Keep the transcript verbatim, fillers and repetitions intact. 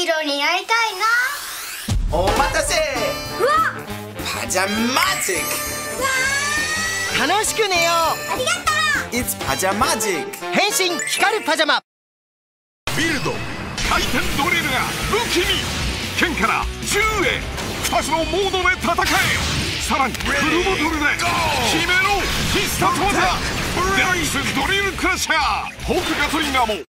郎になりたいな。 お待たせ。 うわ、 パジャマジック。 楽しく寝よう。 ありがとう。 It's パジャマジック。 変身光るパジャマ。 ビルド回転ドリルが武器に。剣から銃へふたつのモードで戦え。さらにフルボトルで決めろ必殺技デラックスドリルクラッシャー。フォークガトリンガーも